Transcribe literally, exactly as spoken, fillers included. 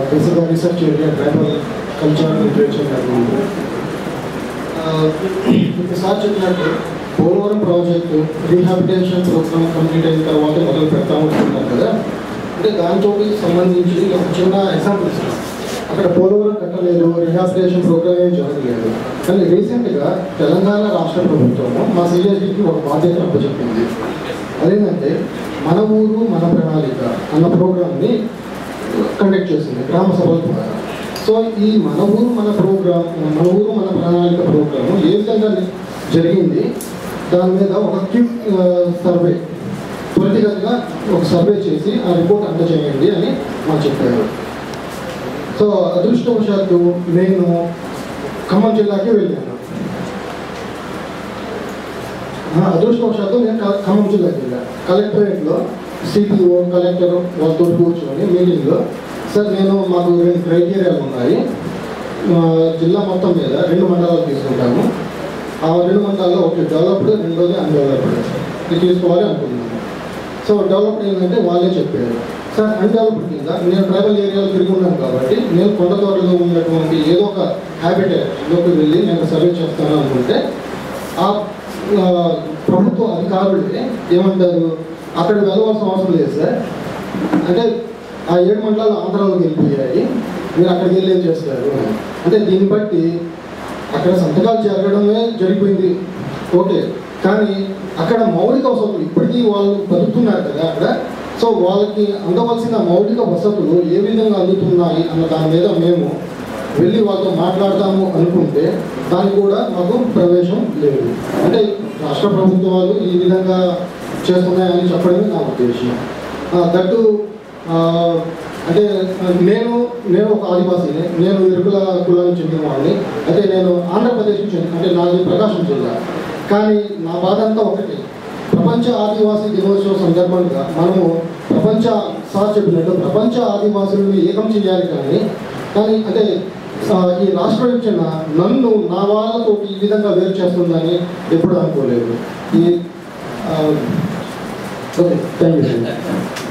బేసిక్గా research area tribal culture literature జరిగింది. ఒకసారి చెప్పినట్టు Polavaram project rehabilitation program complete అయిన తర్వాత మొదలు పెడతాము అనుకుంటున్నారు కదా. అంటే దాంతో సంబంధించి ఒక చిన్న ఎగ్జాంపుల్ ఇస్తాను. అక్కడ పోలవరం కట్టలేదు, రీహాబిటేషన్ ప్రోగ్రామ్ ఏం జరగలేదు. కానీ రీసెంట్గా తెలంగాణ రాష్ట్ర ప్రభుత్వము మా సిఎస్డికి ఒక బాధ్యత అప్పచెప్పింది. అదేంటంటే మన ఊరు మన ప్రణాళిక అన్న ప్రోగ్రామ్ని కండక్ట్ చేసింది గ్రామ సభల ద్వారా. సో ఈ మన ఊరు మన ప్రోగ్రామ్ మన ఊరు మన ప్రణాళిక ప్రోగ్రాము ఏ విధంగా జరిగింది దాని మీద ఒక క్విక్ సర్వే త్వరితగతిగా ఒక సర్వే చేసి ఆ రిపోర్ట్ అందజేయండి అని మాకు చెప్పారు. సో అదృష్టవశాత్తు నేను ఖమ్మం జిల్లాకి వెళ్ళాను. అదృష్టవశాత్తు నేను ఖమ్మం జిల్లాకి వెళ్ళాను. కలెక్టరేట్లో సిపిఓ కలెక్టర్ వాళ్ళతో కూర్చొని మీటింగ్లో, సార్ నేను మాకు రెండు క్రైటీరియాలు ఉన్నాయి, జిల్లా మొత్తం మీద రెండు మండలాలు తీసుకుంటాము. ఆ రెండు మండలాల్లో ఒకటి డెవలప్డ్, రెండోది అన్డెవలప్డ్ ఇది తీసుకోవాలి అనుకున్నాను. సో డెవలప్డ్ ఏంటంటే వాళ్ళే చెప్పారు, సార్ అన్డెవలప్డ్ కింద నేను ట్రైబల్ ఏరియాలో తిరిగి ఉన్నాను కాబట్టి నేను కొండ తోటలో ఉన్నటువంటి ఏదో ఒక హ్యాబిటేట్లోకి వెళ్ళి నేను సర్వే చేస్తాను అనుకుంటే ఆ ప్రభుత్వ అధికారులే ఏమంటారు, అక్కడ వెళ్ళవలసిన అవసరం లేదు సార్, అంటే ఆ ఏడు మండలాలు ఆంధ్రాలోకి వెళ్ళిపోయాయి, మీరు అక్కడికి వెళ్ళి ఏం చేస్తారు అంటే దీన్ని బట్టి అక్కడ సంతకాలు జరగడమే జరిగిపోయింది ఓకే. కానీ అక్కడ మౌలిక వసతులు ఇప్పటికీ వాళ్ళు బతుకుతున్నారు కదా అక్కడ. సో వాళ్ళకి అందవలసిన మౌలిక వసతులు ఏ విధంగా అందుతున్నాయి అన్న దాని మీద మేము వెళ్ళి వాళ్ళతో మాట్లాడతాము అనుకుంటే దానికి కూడా మాకు ప్రవేశం లేదు. అంటే రాష్ట్ర ప్రభుత్వాలు ఈ విధంగా చేస్తున్నాయని చెప్పడమే నా ఉద్దేశం. దట్టు అంటే నేను నేను ఒక ఆదివాసీని, నేను ఇరుకుల కులానికి చెందిన వాడిని. అయితే నేను ఆంధ్రప్రదేశ్కి చెందిన, అంటే నాది ప్రకాశం జిల్లా. కానీ నా బాధ అంతా ఒకటి, ప్రపంచ ఆదివాసీ దినోత్సవం సందర్భంగా మనము ప్రపంచ సార్ చెప్పినట్టు ప్రపంచ ఆదివాసులను ఏకం చేయాలి. కానీ కానీ అంటే ఈ రాష్ట్ర విభజన నన్ను నా వాళ్ళతో ఈ విధంగా వేరు చేస్తుందని ఎప్పుడు అనుకోలేదు. ఈ ఓకే, థ్యాంక్ యూ.